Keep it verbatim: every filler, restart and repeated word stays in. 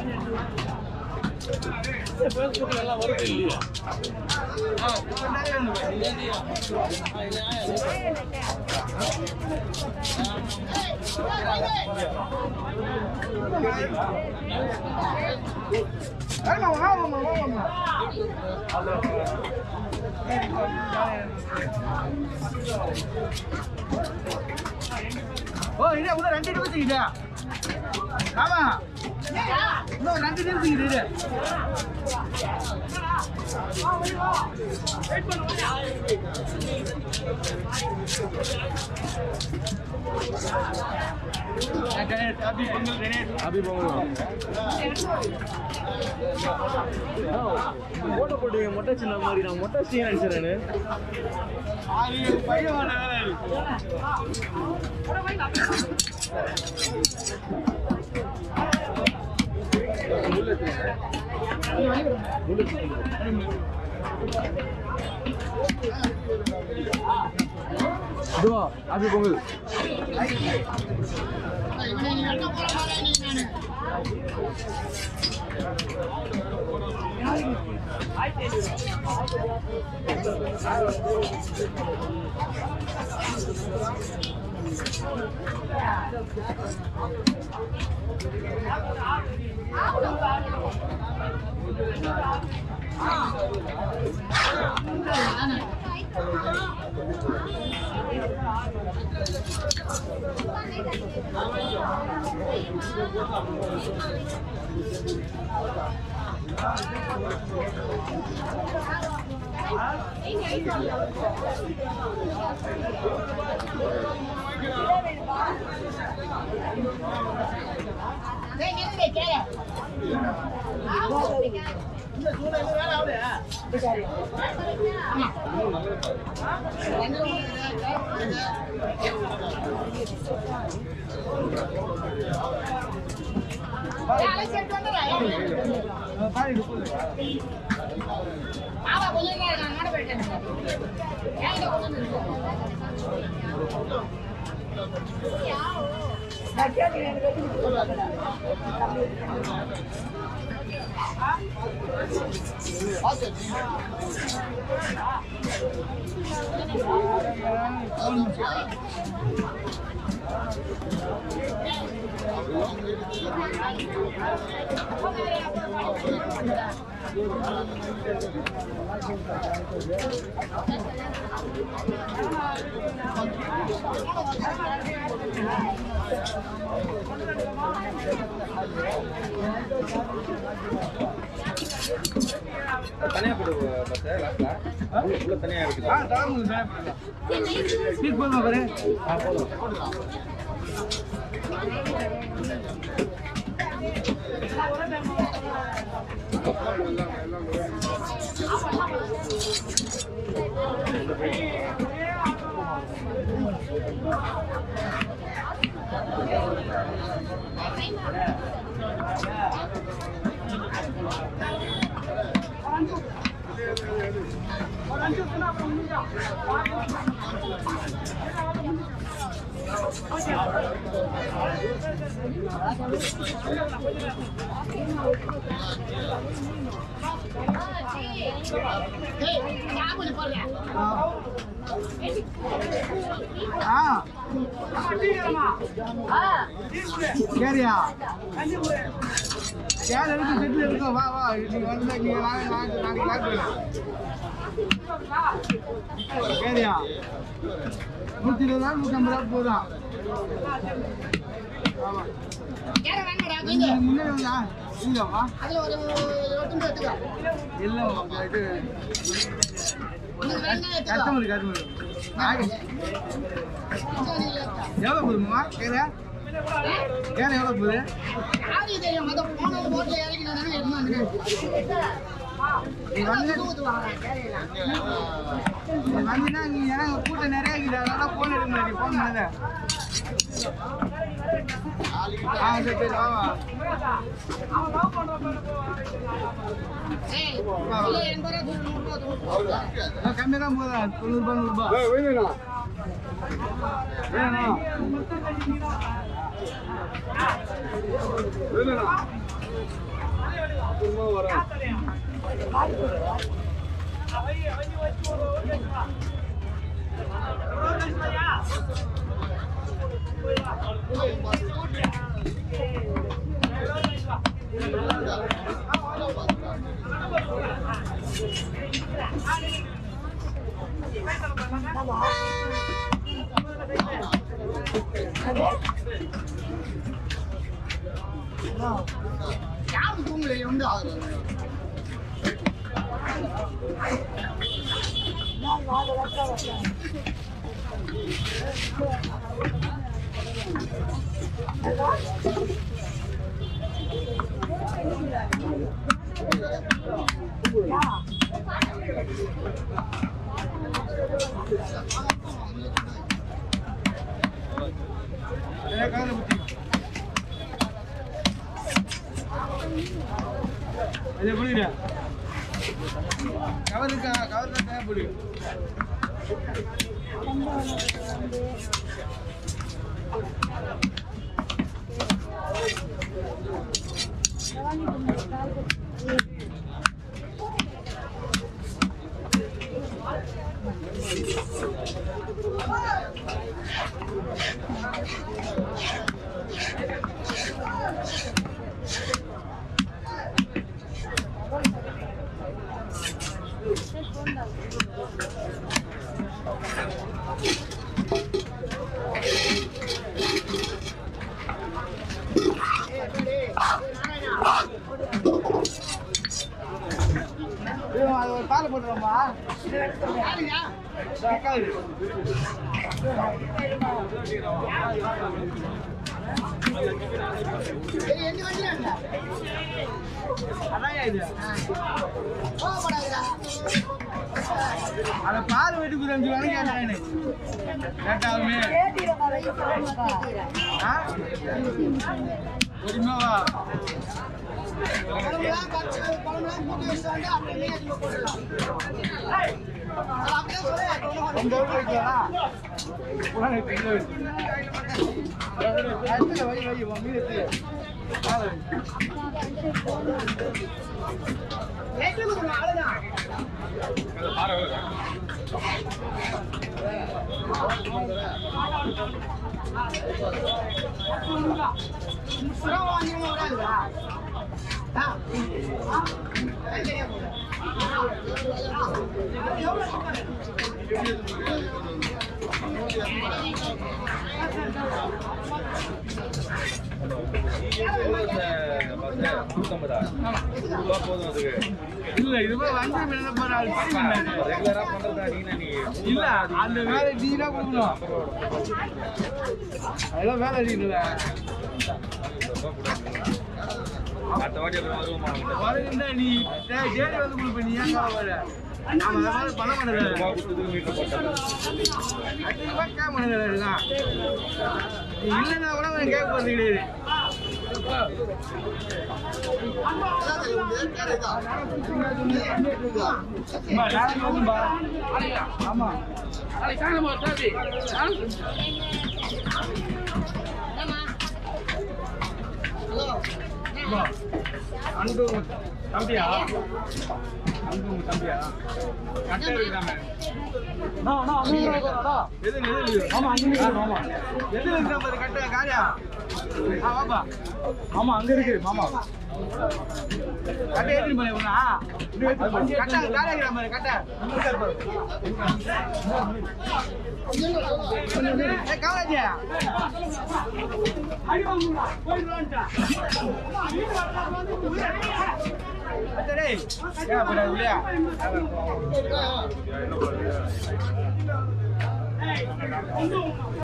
Oh, ini udah nanti dulu sih dia. Sama. Udah nanti dulu sih dia. Abi bongol ini. Abi bongol. Photo போடுங்க மொட்டை சின்ன மாதிரி நான் மொட்டை scene அடிச்சறேனே. ஆவி பையன் வந்தானே. Dua, abi bongol. தனியா போடு பத்த லாஸ்ட்ல உள்ள தனியா இருக்கு ஆ தாங்க தனியா போடுங்க ஸ்பீட் போடுமா பாரு ஆ போடு சரியா யார் இருக்கு செட்டில் இருக்கோம் வா வா நீங்க வந்து நீங்க வாங்க நாங்க நாங்க லாக் பண்ணலாம் சரியா நூற்றி இருபது ரூபா நூற்றி ஐம்பது ரூபா போதும் ஆமா முன்னே இல்லையா இல்லையாப்பா இல்லைம்மா இது கஸ்டமர் கஸ்டமர் எவ்வளோ போதுமா கேளா கேளா எவ்வளோ போகுது வந்தீங்கன்னா நீ ஏன்னா கூட்டம் நிறைய இருக்குது அதெல்லாம் ஃபோன் எடுக்க முடியாது ஃபோன் பண்ணாத ஆ சரி சரி ஆமா கம்மி தான் போதா தொண்ணூறுபா நூறுபா வேணும் வேணும் அப்புறமா வரோம். யாரும் தூங்கல வந்து ஆகுது அது புரியுதா? கவருக்கா கவர் தான் தேவைப்படுது. அது ஒரு பால் போட்டுருவோமா? அத பால் வெட்டுக்கு அஞ்சு வாங்க கேட்டாலுமே ஒருமாவா இல்ல இது அஞ்சு மீன் ரெகுலரா பண்றதா நீ இல்ல அந்த வேலை நீனா கொடுக்கணும் அதெல்லாம் வேலை இல்ல அடுத்த வாட்டி வருமா நீ டேடி வந்து கொடுப்ப நீ ஏன் வர பண்ண மாட்டேன் இல்லைன்னா கூட கேட்க போறது கிடையாது ஆமா அன்பு தம்பியா அன்பு தம்பியா கட்டை இருக்கிறாங்க எது ஆமா அங்க ஆமா எது இருக்கிற கட்டை காரியா வாப்பா ஆமா அங்க இருக்கு மாமா கட்டை ஏற்றி போனா கட்டை காரியா இருக்கிற மாதிரி கட்டை காலேஜ் அடே